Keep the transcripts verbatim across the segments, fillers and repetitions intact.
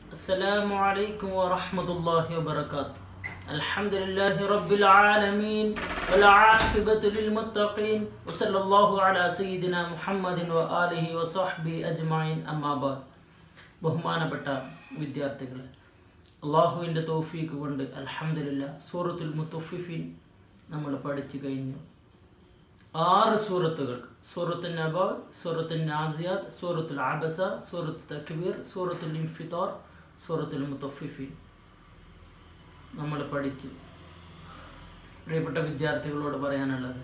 السلام عليكم ورحمة الله وبركاته. الحمد لله رب العالمين والعاقبة للمتقين وصلى الله على سيدنا محمد وآله وصحبه أجمعين أما بعد. ബഹുമാനപ്പെട്ട വിദ്യാർത്ഥികളെ, അള്ളാഹുവിൻ്റെ തൗഫീഖ് കൊണ്ട് അൽഹംദുലില്ലാ സൂറത്തുൽ മുത്തഫിഫീൻ നമ്മൾ പഠിച്ചു കഴിഞ്ഞു. ആറ് സൂറത്തുകൾ: സൂറത്തുൽ നബ, സൂറത്തുൽ നാസിയാത്ത്, സൂറത്തുൽ അബസ, സൂറത്തുൽ തക്വീർ, സൂറത്തുൽ ഇൻഫിത്താർ, സൂറത്തുൽ മുത്തഫിഫീൻ നമ്മൾ പഠിച്ചു. പ്രിയപ്പെട്ട വിദ്യാർത്ഥികളോട് പറയാനുള്ളത്,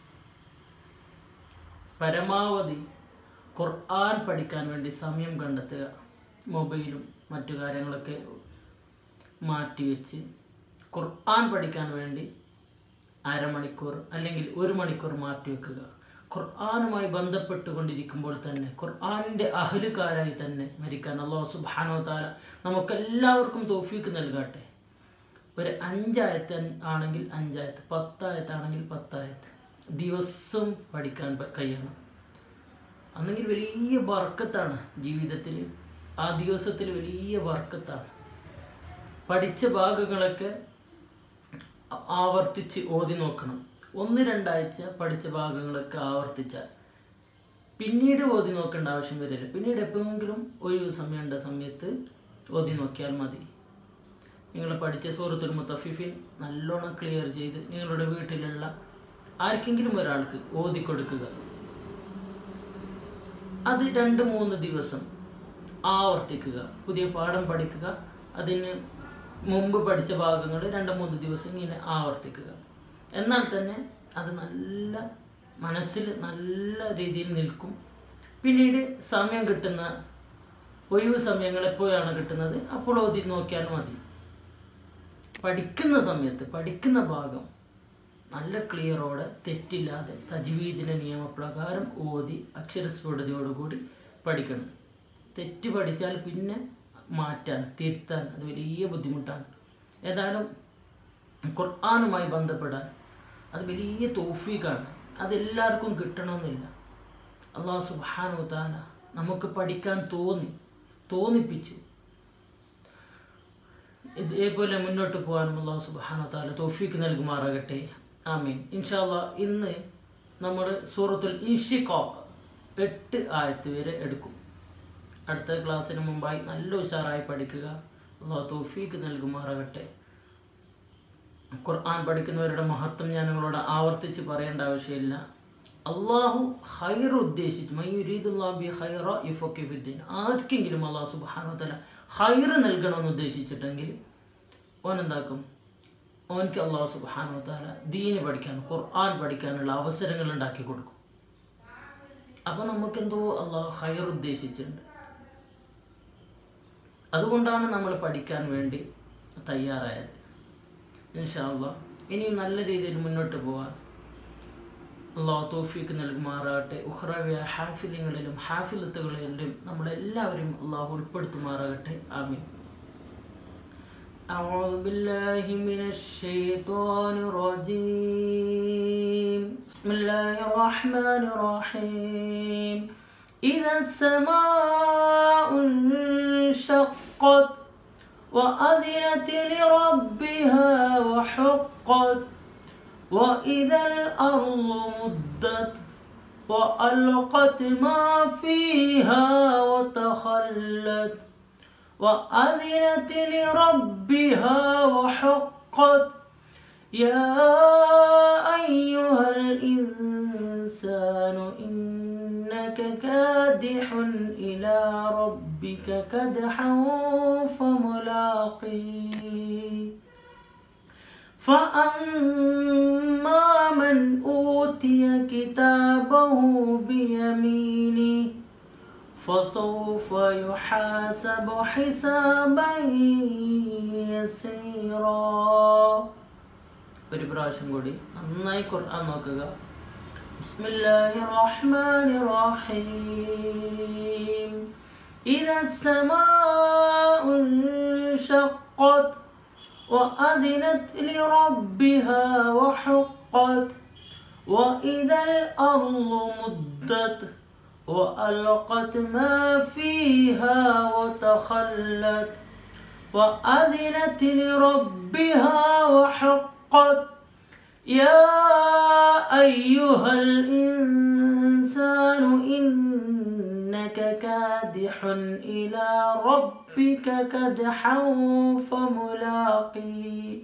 പരമാവധി ഖുർആൻ പഠിക്കാൻ വേണ്ടി സമയം കണ്ടെത്തുക. മൊബൈലും മറ്റു കാര്യങ്ങളൊക്കെ മാറ്റിവെച്ച് ഖുർആൻ പഠിക്കാൻ വേണ്ടി അരമണിക്കൂർ അല്ലെങ്കിൽ ഒരു മണിക്കൂർ മാറ്റിവെക്കുക. ഖുർആനുമായി ബന്ധപ്പെട്ടുകൊണ്ടിരിക്കുമ്പോൾ തന്നെ ഖുർആനിൻ്റെ അഹ്ലുകാരായി തന്നെ മരിക്കാൻ അല്ലാഹു സുബ്ഹാനഹു വ തആല നമുക്കെല്ലാവർക്കും തൗഫീഖ് നൽകട്ടെ. ഒരു അഞ്ചായത്ത് ആണെങ്കിൽ അഞ്ചായത്ത്, പത്തായത്താണെങ്കിൽ പത്തായത്ത് ദിവസം പഠിക്കാൻ കഴിയണം. അന്നെങ്കിൽ വലിയ ബർക്കത്താണ് ജീവിതത്തിൽ. ആ ദിവസത്തിൽ വലിയ ബർക്കത്താണ്. പഠിച്ച ഭാഗങ്ങളൊക്കെ ആവർത്തിച്ച് ഓതി നോക്കണം. ഒന്ന് രണ്ടാഴ്ച പഠിച്ച ഭാഗങ്ങളൊക്കെ ആവർത്തിച്ചാൽ പിന്നീട് ഓതി നോക്കേണ്ട ആവശ്യം വരില്ല. പിന്നീട് എപ്പോഴെങ്കിലും ഒരു സമയമുണ്ട സമയത്ത് ഓതി നോക്കിയാൽ മതി. നിങ്ങൾ പഠിച്ച സൂറത്തുൽ മുത്തഫിഫീൻ നല്ലോണം ക്ലിയർ ചെയ്ത് നിങ്ങളുടെ വീട്ടിലുള്ള ആർക്കെങ്കിലും ഒരാൾക്ക് ഓതി കൊടുക്കുക. അത് രണ്ട് മൂന്ന് ദിവസം ആവർത്തിക്കുക. പുതിയ പാഠം പഠിക്കുക. അതിന് മുമ്പ് പഠിച്ച ഭാഗങ്ങൾ രണ്ട് മൂന്ന് ദിവസം ഇങ്ങനെ ആവർത്തിക്കുക. എന്നാൽ തന്നെ അത് നല്ല മനസ്സിൽ നല്ല രീതിയിൽ നിൽക്കും. പിന്നീട് സമയം കിട്ടുന്ന ഒഴിവ് സമയങ്ങൾ എപ്പോഴാണ് കിട്ടുന്നത് അപ്പോൾ ഓതി നോക്കിയാൽ മതി. പഠിക്കുന്ന സമയത്ത് പഠിക്കുന്ന ഭാഗം നല്ല ക്ലിയറോടെ തെറ്റില്ലാതെ തജ്വീദിൻ്റെ നിയമപ്രകാരം ഓതി അക്ഷരസ്ഫുടതയോടുകൂടി പഠിക്കണം. തെറ്റ് പഠിച്ചാൽ പിന്നെ മാറ്റാൻ തിരുത്താൻ അത് വലിയ ബുദ്ധിമുട്ടാണ്. ഏതായാലും ഖുർആനുമായി ബന്ധപ്പെടാൻ അത് വലിയ തൗഫീഖാണ്. അതെല്ലാവർക്കും കിട്ടണമെന്നില്ല. അല്ലാഹു സുബ്ഹാനഹു വ തആല നമുക്ക് പഠിക്കാൻ തോന്നി തോന്നിപ്പിച്ചു. ഇതേപോലെ മുന്നോട്ട് പോകാനും അല്ലാഹു സുബ്ഹാനഹു വ തആല തൗഫീഖ് നൽകുമാറാകട്ടെ. ആമീൻ. ഇൻഷാ അല്ലാഹ് ഇന്ന് നമ്മൾ സൂറത്തുൽ ഇൻഷിഖാഖ് എട്ട് ആയത്ത് വരെ എടുക്കും. അടുത്ത ക്ലാസ്സിന് മുമ്പായി നല്ല ഉഷാറായി പഠിക്കുക. അല്ലാഹു തൗഫീഖ് നൽകുമാറാകട്ടെ. ഖുർആൻ പഠിക്കുന്നവരുടെ മഹത്വം ഞാൻ നിങ്ങളോട് ആവർത്തിച്ച് പറയേണ്ട ആവശ്യമില്ല. അള്ളാഹു ഖൈർ ഉദ്ദേശിച്ച് മൻ യുരീദുല്ലാഹു ബി ഖൈറ യുഫഖിഹു ഫിദ്ദീൻ, ആർക്കെങ്കിലും അല്ലാഹു സുബ്ഹാനഹു വ തആല ഖൈർ നൽകണമെന്ന് ഉദ്ദേശിച്ചിട്ടെങ്കിൽ ഓൻ എന്താക്കും? ഓൻക്ക് അല്ലാഹു സുബ്ഹാനഹു വ തആല ദീൻ പഠിക്കാൻ ഖുർആൻ പഠിക്കാനുള്ള അവസരങ്ങൾ ഉണ്ടാക്കി കൊടുക്കും. അപ്പോൾ നമുക്കെന്തോ അല്ലാഹു ഖൈർ ഉദ്ദേശിച്ചിട്ടുണ്ട്. അതുകൊണ്ടാണ് നമ്മൾ പഠിക്കാൻ വേണ്ടി തയ്യാറായത്. ഇൻഷാ അല്ലാഹ് ഇനിയും നല്ല രീതിയിൽ മുന്നോട്ട് പോകാൻ അല്ലാഹു തൗഫീഖ് നൽകുമാറാകട്ടെ. ഉഖ്റവിയ ഹാഫിലിങ്ങളിലും ഹാഫിലത്തുകളിലും നമ്മളെല്ലാവരും അല്ലാഹു ഉൾപ്പെടുത്തുമാറാകട്ടെ. ആമീൻ. أعوذ بالله من الشيطان الرجيم. بسم الله الرحمن الرحيم. إذا السماء انشقت وأذنت لربها وحقت وإذا الأرض مدت وألقت ما فيها وتخلت وأذنت لربها وحقت يا أيها الإنسان إنك كادح إلى ربك كدحا فملاقيه فأما من أوتي كتابه بيمينه فسوف يحاسب حسابا يسيرا. ഒരു പ്രാവശ്യം കൂടി നന്നായി ഖുർആൻ നോക്കുക. ബിസ്മില്ലാഹിർ റഹ്മാനിർ റഹീം. إذا السماء انشقت وأذنت لربها وحقت وإذا الأرض مدت وألقت ما فيها وتخلت وأذنت لربها وحقت يا أيها الإنسان إنك كادح إلى ربك كدحا فملاقيه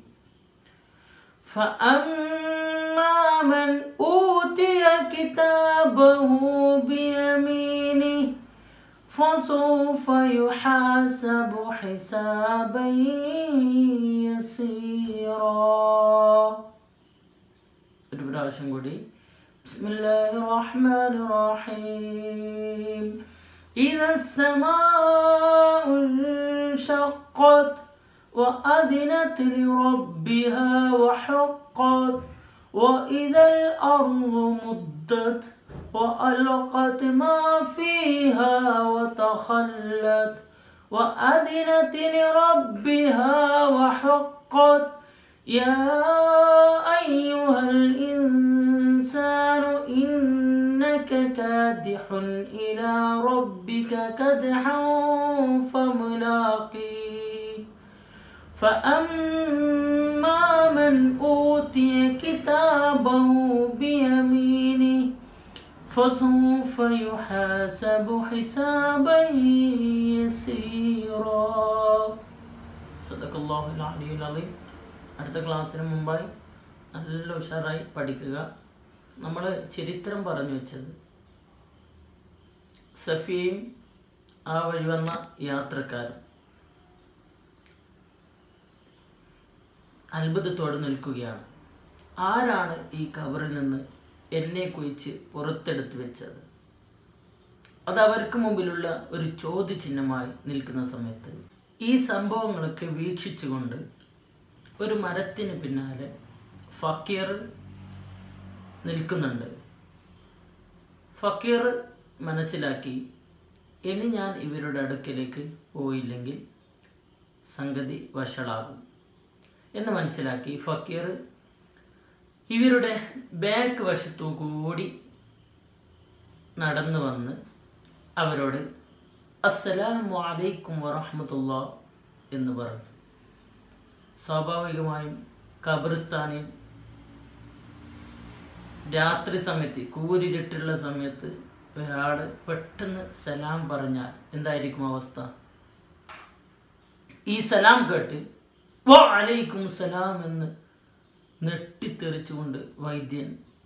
فأما من أوتي كتابه بيمينه فسوف يحاسب حسابا يسيرا. ഒരു പ്രാവശ്യം കൂടി. ബിസ്മില്ലാഹിർ റഹ്മാനിർ റഹീം. إذا السماء انشقت وأذنت لربها وحقت وإذا الأرض مدت وألقت ما فيها وتخلت وأذنت لربها وحقت يا أيها الإنسان إنك كادح إلى ربك كدحا فملاقيه فأما من أوتي كتابه بيمينه فسوف يحاسب حسابا يسيرا. صدق الله العلي العظيم. അടുത്ത ക്ലാസ്സിന് മുമ്പായി നല്ല ഉഷാറായി പഠിക്കുക. നമ്മൾ ചരിത്രം പറഞ്ഞു വെച്ചത് സഫിയയും ആ വഴി വന്ന യാത്രക്കാരും അത്ഭുതത്തോടെ നിൽക്കുകയാണ്. ആരാണ് ഈ ഖബറിൽ നിന്ന് എന്നെ കുഴിച്ച് പുറത്തെടുത്ത് വെച്ചത്? അത് അവർക്ക് മുമ്പിലുള്ള ഒരു ചോദ്യചിഹ്നമായി നിൽക്കുന്ന സമയത്ത് ഈ സംഭവങ്ങളൊക്കെ വീക്ഷിച്ചുകൊണ്ട് ഒരു മരത്തിന് പിന്നാലെ ഫക്കീർ നിൽക്കുന്നുണ്ട്. ഫക്കീർ മനസ്സിലാക്കി, ഇനി ഞാൻ ഇവരുടെ അടുക്കലേക്ക് പോയില്ലെങ്കിൽ സംഗതി വഷളാകും എന്ന് മനസ്സിലാക്കി ഫക്കീർ ഇവരുടെ ബാക്ക് വശത്തു കൂടി നടന്നു വന്ന് അവരോട് അസ്സലാമു അലൈക്കും വറഹ്മത്തുള്ളാഹി എന്ന് പറഞ്ഞു. സ്വാഭാവികമായും ഖബറിസ്ഥാനിൽ രാത്രി സമയത്ത് കൂരിരുട്ടുള്ള സമയത്ത് ഒരാൾ പെട്ടെന്ന് സലാം പറഞ്ഞാൽ എന്തായിരിക്കും അവസ്ഥ? ഈ സലാം കേട്ട് വ അലൈക്കും സലാം എന്ന് നെട്ടിത്തെറിച്ചുകൊണ്ട് വൈദ്യൻ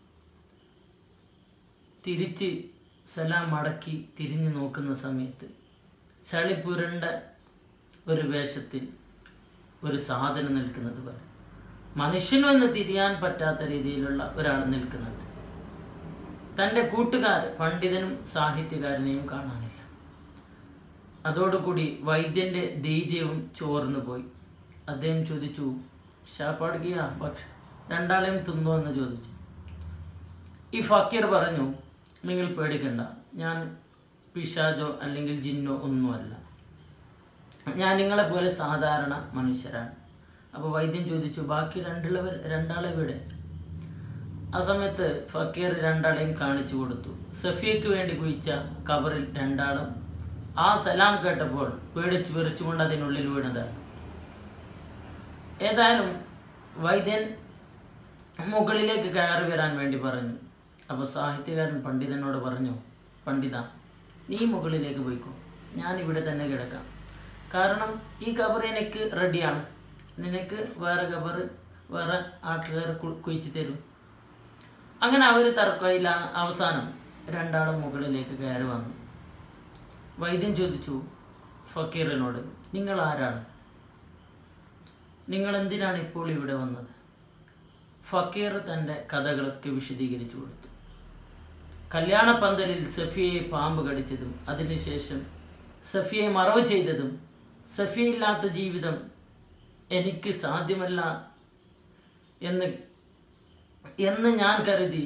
തിരിച്ച് സലാം മടക്കി തിരിഞ്ഞു നോക്കുന്ന സമയത്ത് ചളി പുരണ്ട ഒരു വേഷത്തിൽ ഒരു സാധനം നിൽക്കുന്നത് പോലെ മനുഷ്യനും എന്ന് തിരിയാൻ പറ്റാത്ത രീതിയിലുള്ള ഒരാൾ നിൽക്കുന്നുണ്ട്. തൻ്റെ കൂട്ടുകാർ പണ്ഡിതനും സാഹിത്യകാരനെയും കാണാനില്ല. അതോടുകൂടി വൈദ്യൻ്റെ ധൈര്യവും ചോർന്നു പോയി. അദ്ദേഹം ചോദിച്ചു, ഷാപ്പാടുകിയ ഭക്ഷണം രണ്ടാളെയും തിന്നു എന്ന് ചോദിച്ചു. ഈ ഫക്കീർ പറഞ്ഞു, നിങ്ങൾ പേടിക്കണ്ട, ഞാൻ പിശാചോ അല്ലെങ്കിൽ ജിന്നോ ഒന്നുമല്ല, ഞാൻ നിങ്ങളെപ്പോലെ സാധാരണ മനുഷ്യരാണ്. അപ്പോൾ വൈദ്യൻ ചോദിച്ചു, ബാക്കി രണ്ടുള്ളവർ രണ്ടാളെ ഇവിടെ? ആ സമയത്ത് ഫക്കീർ രണ്ടാളെയും കാണിച്ചു കൊടുത്തു. സഫിയയ്ക്ക് വേണ്ടി കുഴിച്ച ഖബറിൽ രണ്ടാളും ആ സലാം കേട്ടപ്പോൾ പേടിച്ച് വിറച്ചുകൊണ്ട് അതിനുള്ളിൽ വീണതാണ്. ഏതായാലും വൈദ്യൻ മുകളിലേക്ക് കയറി വരാൻ വേണ്ടി പറഞ്ഞു. അപ്പോൾ സാഹിത്യകാരൻ പണ്ഡിതനോട് പറഞ്ഞു, പണ്ഡിത, നീ മുകളിലേക്ക് പോയിക്കോ, ഞാനിവിടെ തന്നെ കിടക്കാം. കാരണം ഈ ഖബർ എനിക്ക് റെഡിയാണ്, നിനക്ക് വേറെ ഖബർ വേറെ ആട്ടുകാർ കുഴിച്ച് തരും. അങ്ങനെ അവർ തർക്കമില്ല. അവസാനം രണ്ടാളും മുകളിലേക്ക് കയറി വന്നു. വൈദ്യൻ ചോദിച്ചു ഫക്കീറിനോട്, നിങ്ങൾ ആരാണ്? നിങ്ങൾ എന്തിനാണ് ഇപ്പോൾ ഇവിടെ വന്നത്? ഫക്കീർ തൻ്റെ കഥകളൊക്കെ വിശദീകരിച്ചു കൊടുത്തു. കല്യാണ പന്തലിൽ സഫിയയെ പാമ്പ് കടിച്ചതും അതിനുശേഷം സഫിയയെ മറവ് ചെയ്തതും സഫിയയില്ലാത്ത ജീവിതം എനിക്ക് സാധ്യമല്ല എന്ന് എന്ന് ഞാൻ കരുതി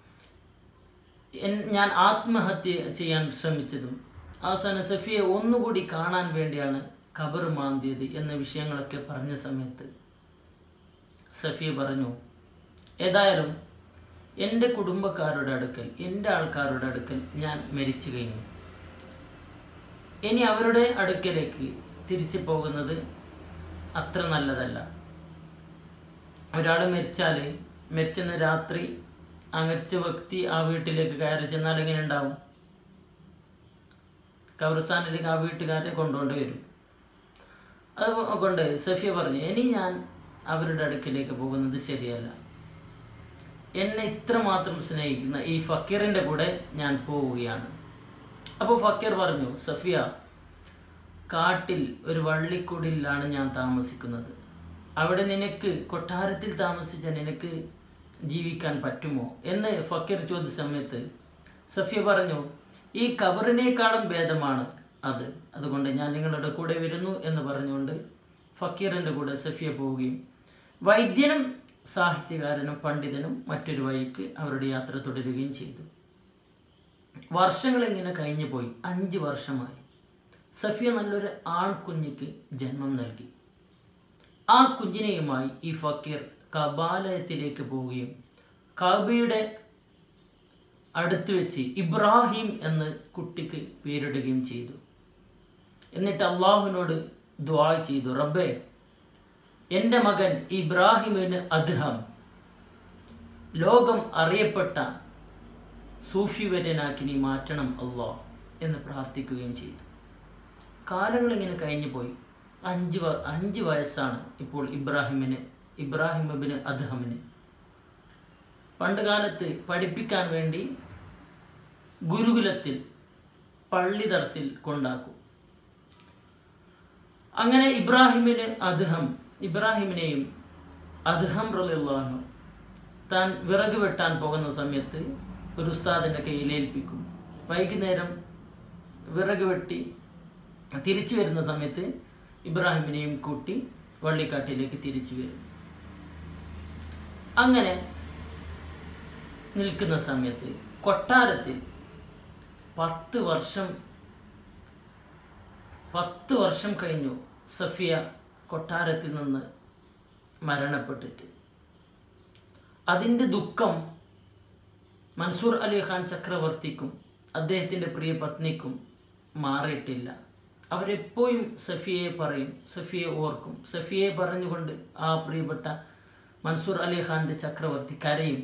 ഞാൻ ആത്മഹത്യ ചെയ്യാൻ ശ്രമിച്ചതും അവസാനം സഫിയെ ഒന്നുകൂടി കാണാൻ വേണ്ടിയാണ് ഖബർ മാന്തിയത് എന്ന വിഷയങ്ങളൊക്കെ പറഞ്ഞ സമയത്ത് സഫിയ പറഞ്ഞു, ഏതായാലും എൻ്റെ കുടുംബക്കാരുടെ അടുക്കൽ, എൻ്റെ ആൾക്കാരുടെ അടുക്കൽ ഞാൻ മരിച്ചു കഴിഞ്ഞു. ഇനി അവരുടെ അടുക്കലേക്ക് തിരിച്ചു പോകുന്നത് അത്ര നല്ലതല്ല. ഒരാൾ മരിച്ചാൽ മരിച്ചെന്ന രാത്രി ആ മരിച്ച വ്യക്തി ആ വീട്ടിലേക്ക് കയറി ചെന്നാൽ എങ്ങനെ ഉണ്ടാവും? ഖബർസ്ഥാനിലേക്ക് ആ വീട്ടുകാരെ കൊണ്ടുകൊണ്ട് വരും. അതുകൊണ്ട് സഫിയ പറഞ്ഞു, ഇനി ഞാൻ അവരുടെ അടുക്കിലേക്ക് പോകുന്നത് ശരിയല്ല. എന്നെ ഇത്രമാത്രം സ്നേഹിക്കുന്ന ഈ ഫക്കീറിൻ്റെ കൂടെ ഞാൻ പോവുകയാണ്. അപ്പോൾ ഫക്കീർ പറഞ്ഞു, സഫിയ, കാട്ടിൽ ഒരു വള്ളിക്കുടിലാണ് ഞാൻ താമസിക്കുന്നത്. അവിടെ നിനക്ക് കൊട്ടാരത്തിൽ താമസിച്ച നിനക്ക് ജീവിക്കാൻ പറ്റുമോ എന്ന് ഫക്കീർ ചോദിച്ച സമയത്ത് സഫിയ പറഞ്ഞു, ഈ ഖബറിനേക്കാളും ഭേദമാണ് അത്, അതുകൊണ്ട് ഞാൻ നിങ്ങളുടെ കൂടെ വരുന്നു എന്ന് പറഞ്ഞുകൊണ്ട് ഫക്കീറിൻ്റെ കൂടെ സഫിയ പോവുകയും വൈദ്യനും സാഹിത്യകാരനും പണ്ഡിതനും മറ്റൊരു വഴിക്ക് അവരുടെ യാത്ര തുടരുകയും ചെയ്തു. വർഷങ്ങളിങ്ങനെ കഴിഞ്ഞു പോയി. അഞ്ച് വർഷമായി. സഫിയ നല്ലൊരു ആൺകുഞ്ഞിക്ക് ജന്മം നൽകി. ആ കുഞ്ഞിനെയുമായി ഈ ഫക്കീർ കബാലയത്തിലേക്ക് പോവുകയും കാബയുടെ അടുത്ത് വെച്ച് ഇബ്രാഹിം എന്ന് കുട്ടിക്ക് പേരിടുകയും ചെയ്തു. എന്നിട്ട് അള്ളാഹുവിനോട് ദുആ ചെയ്തു, റബ്ബേ, എൻ്റെ മകൻ ഇബ്രാഹിമിന് അദ്ഹം ലോകം അറിയപ്പെട്ട സൂഫിവര്യനാക്കി നീ മാറ്റണം അല്ലാഹ് എന്ന് പ്രാർത്ഥിക്കുകയും ചെയ്തു. കാലങ്ങളിങ്ങനെ കഴിഞ്ഞു പോയി. അഞ്ച് അഞ്ച് വയസ്സാണ് ഇപ്പോൾ ഇബ്രാഹിമിന് ഇബ്രാഹിം ഇബ്നു അദ്ഹമിന്. പണ്ട് കാലത്ത് പഠിപ്പിക്കാൻ വേണ്ടി ഗുരുകുലത്തിൽ പള്ളി ദർസിൽ കൊണ്ടാക്കും. അങ്ങനെ ഇബ്രാഹിമിന് അദ്ഹം ഇബ്രാഹിമിനെയും അദ്ഹം റളിയല്ലാഹു അൻഹു താൻ വിറക് വെട്ടാൻ പോകുന്ന സമയത്ത് ഒരു ഉസ്താദിൻ്റെ കയ്യിൽ ഏൽപ്പിക്കും. വൈകുന്നേരം വിറക് വെട്ടി തിരിച്ചു വരുന്ന സമയത്ത് ഇബ്രാഹിമിനെയും കൂട്ടി വള്ളിക്കാട്ടിലേക്ക് തിരിച്ചു വരും. അങ്ങനെ നിൽക്കുന്ന സമയത്ത് കൊട്ടാരത്തിൽ പത്ത് വർഷം പത്ത് വർഷം കഴിഞ്ഞു സഫിയ കൊട്ടാരത്തിൽ നിന്ന് മരണപ്പെട്ടിട്ട്. അതിൻ്റെ ദുഃഖം മൻസൂർ അലി ഖാൻ ചക്രവർത്തിക്കും അദ്ദേഹത്തിൻ്റെ പ്രിയ പത്നിക്കും മാറിയിട്ടില്ല. അവരെപ്പോഴും സഫിയയെ പറയും, സഫിയയെ ഓർക്കും. സഫിയയെ പറഞ്ഞുകൊണ്ട് ആ പ്രിയപ്പെട്ട മൻസൂർ അലി ഖാൻ്റെ ചക്രവർത്തി കരയും.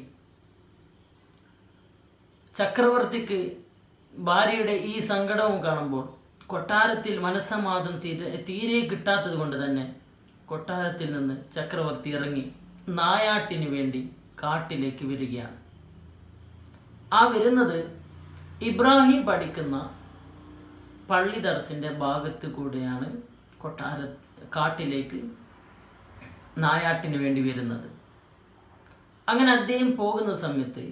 ചക്രവർത്തിക്ക് ഭാര്യയുടെ ഈ സങ്കടവും കാണുമ്പോൾ കൊട്ടാരത്തിൽ മനസ്സമാധാനം തീരെ തീരെ കിട്ടാത്തത് കൊണ്ട് തന്നെ കൊട്ടാരത്തിൽ നിന്ന് ചക്രവർത്തി ഇറങ്ങി നായാട്ടിന് വേണ്ടി കാട്ടിലേക്ക് വരികയാണ്. ആ വരുന്നത് ഇബ്രാഹിം പഠിക്കുന്ന പള്ളി ദർസിൻ്റെ ഭാഗത്ത് കൂടെയാണ് കൊട്ടാര കാട്ടിലേക്ക് നായാട്ടിന് വേണ്ടി വരുന്നത്. അങ്ങനെ അദ്ദേഹം പോകുന്ന സമയത്ത്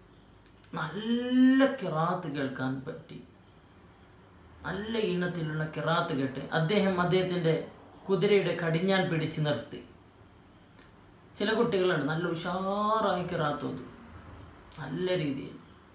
നല്ല കിറാത്ത് കേൾക്കാൻ പറ്റി. നല്ല ഈണത്തിലുള്ള കിറാത്ത് കേട്ട് അദ്ദേഹം അദ്ദേഹത്തിൻ്റെ കുതിരയുടെ കടിഞ്ഞാൻ പിടിച്ച് നിർത്തി. ചില കുട്ടികളുണ്ട് നല്ല ഉഷാറായി കിറാത്ത് ഓതും, നല്ല രീതിയിൽ.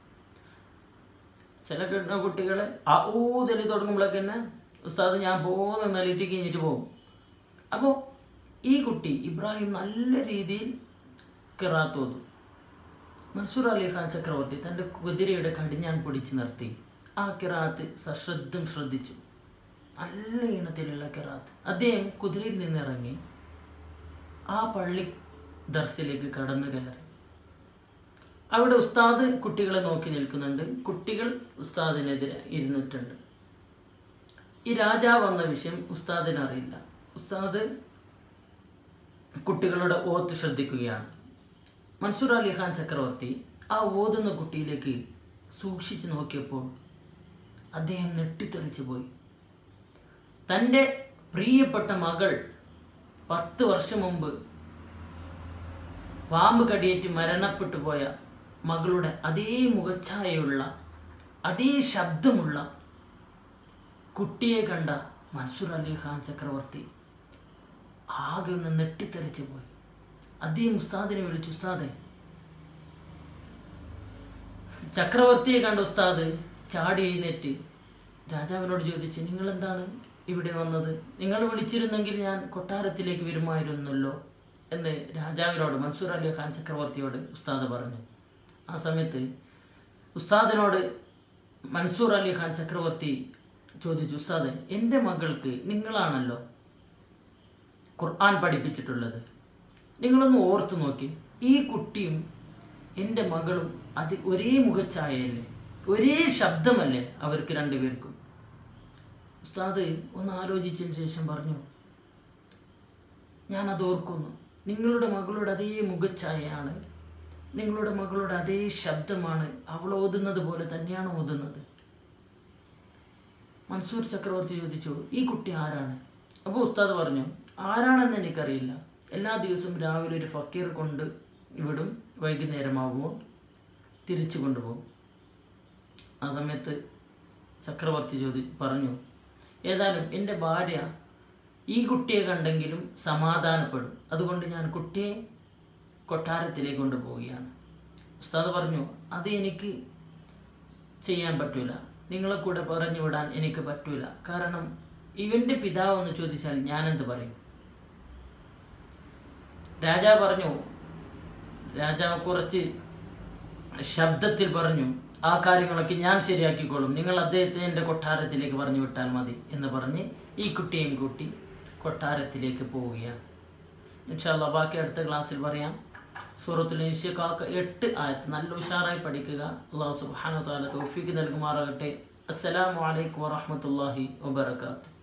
ചില കുട്ടികൾ ആ ഊതലി തുടങ്ങുമ്പോഴൊക്കെ തന്നെ ഉസ്താദ് ഞാൻ പോകുന്ന നിലയിട്ട് കഴിഞ്ഞിട്ട് പോകും. അപ്പോൾ ഈ കുട്ടി ഇബ്രാഹിം നല്ല രീതിയിൽ കിറാത്ത് ഓതും. മൻസൂർ അലി ഖാൻ ചക്രവർത്തി തൻ്റെ കുതിരയുടെ കടിഞ്ഞാൻ പിടിച്ച് നിർത്തി ആ കിറാത്ത് സശ്രദ്ധം ശ്രദ്ധിച്ചു. നല്ല ഈണത്തിലുള്ള കിറാത്ത്. അദ്ദേഹം കുതിരയിൽ നിന്നിറങ്ങി ആ പള്ളി ദർസിലേക്ക് കടന്നു കയറി. അവിടെ ഉസ്താദ് കുട്ടികളെ നോക്കി നിൽക്കുന്നുണ്ട്. കുട്ടികൾ ഉസ്താദിനെതിരെ ഇരുന്നിട്ടുണ്ട്. ഈ രാജാവ് വന്ന വിഷയം ഉസ്താദിന് അറിയില്ല. ഉസ്താദ് കുട്ടികളുടെ ഓത്ത് ശ്രദ്ധിക്കുകയാണ്. മൻസൂർ അലി ഖാൻ ചക്രവർത്തി ആ ഓതുന്ന കുട്ടിയിലേക്ക് സൂക്ഷിച്ചു നോക്കിയപ്പോൾ അദ്ദേഹം നെട്ടിത്തെറിച്ചു പോയി. തൻ്റെ പ്രിയപ്പെട്ട മകൾ പത്ത് വർഷം മുമ്പ് പാമ്പ് കടിയേറ്റ് മരണപ്പെട്ടു പോയ മകളുടെ അതേ മുഖഛായയുള്ള അതേ ശബ്ദമുള്ള കുട്ടിയെ കണ്ട മൻസൂർ അലി ഖാൻ ചക്രവർത്തി ആകെ ഒന്ന് നെട്ടിത്തെറിച്ചു പോയി. അദ്ദേഹം ഉസ്താദിനെ വിളിച്ചു, ഉസ്താദെ. ചക്രവർത്തിയെ കണ്ട ഉസ്താദ് ചാടി എഴുന്നേറ്റ് രാജാവിനോട് ചോദിച്ചു, നിങ്ങൾ എന്താണ് ഇവിടെ വന്നത്? നിങ്ങൾ വിളിച്ചിരുന്നെങ്കിൽ ഞാൻ കൊട്ടാരത്തിലേക്ക് വരുമായിരുന്നല്ലോ എന്ന് രാജാവിനോട് മൻസൂർ അലി ഖാൻ ചക്രവർത്തിയോട് ഉസ്താദ് പറഞ്ഞു. ആ സമയത്ത് ഉസ്താദിനോട് മൻസൂർ അലി ഖാൻ ചക്രവർത്തി ചോദിച്ചു, ഉസ്താദെ, എൻ്റെ മകൾക്ക് നിങ്ങളാണല്ലോ ഖുർആൻ പഠിപ്പിച്ചിട്ടുള്ളത്. നിങ്ങളൊന്ന് ഓർത്തു നോക്കി, ഈ കുട്ടിയും എൻ്റെ മകളും അത് ഒരേ മുഖഛായയല്ലേ, ഒരേ ശബ്ദമല്ലേ അവർക്ക് രണ്ടുപേർക്കും? ഉസ്താദ് ഒന്ന് ആലോചിച്ചതിന് ശേഷം പറഞ്ഞു, ഞാനത് ഓർക്കുന്നു, നിങ്ങളുടെ മകളുടെ അതേ മുഖഛായയാണ്, നിങ്ങളുടെ മകളുടെ അതേ ശബ്ദമാണ്, അവൾ ഓതുന്നത് പോലെ തന്നെയാണ് ഓതുന്നത്. മൻസൂർ ചക്രവർത്തി ചോദിച്ചു, ഈ കുട്ടി ആരാണ്? അപ്പോൾ ഉസ്താദ് പറഞ്ഞു, ആരാണെന്ന് എനിക്കറിയില്ല, എല്ലാ ദിവസവും രാവിലെ ഒരു ഫക്കീർ കൊണ്ട് ഇവിടും, വൈകുന്നേരമാകുമ്പോൾ തിരിച്ചു കൊണ്ടുപോകും. ആ സമയത്ത് ചക്രവർത്തി ചോദി പറഞ്ഞു, ഏതായാലും എൻ്റെ ഭാര്യ ഈ കുട്ടിയെ കണ്ടെങ്കിലും സമാധാനപ്പെടും, അതുകൊണ്ട് ഞാൻ കുട്ടിയെ കൊട്ടാരത്തിലേക്ക് കൊണ്ടുപോവുകയാണ്. ഉസ്താദ് പറഞ്ഞു, അത് എനിക്ക് ചെയ്യാൻ പറ്റൂല, നിങ്ങളെ കൂടെ പറഞ്ഞു വിടാൻ എനിക്ക് പറ്റൂല, കാരണം ഇവൻ്റെ പിതാവെന്ന് ചോദിച്ചാൽ ഞാനെന്ത് പറയും? രാജാവ് പറഞ്ഞു, രാജാവ് കുറച്ച് ശബ്ദത്തിൽ പറഞ്ഞു, ആ കാര്യങ്ങളൊക്കെ ഞാൻ ശരിയാക്കിക്കോളും, നിങ്ങൾ അദ്ദേഹത്തെ എൻ്റെ കൊട്ടാരത്തിലേക്ക് പറഞ്ഞു വിട്ടാൽ മതി എന്ന് പറഞ്ഞ് ഈ കുട്ടിയെയും കൂട്ടി കൊട്ടാരത്തിലേക്ക് പോവുകയാണ്. ഇൻഷാ അല്ലാഹ് ബാക്കി അടുത്ത ക്ലാസ്സിൽ പറയാം. സൂറത്തുൽ ഇൻശിഖാഖ് എട്ട് ആയത്ത് നല്ല ഉഷാറായി പഠിക്കുക. അല്ലാഹു സുബ്ഹാനഹു വ തആല തൗഫീഖ് നൽകുമാറാകട്ടെ. അസ്സലാമു അലൈക്കും വറഹ്മത്തുള്ളാഹി വബറകാതുഹു.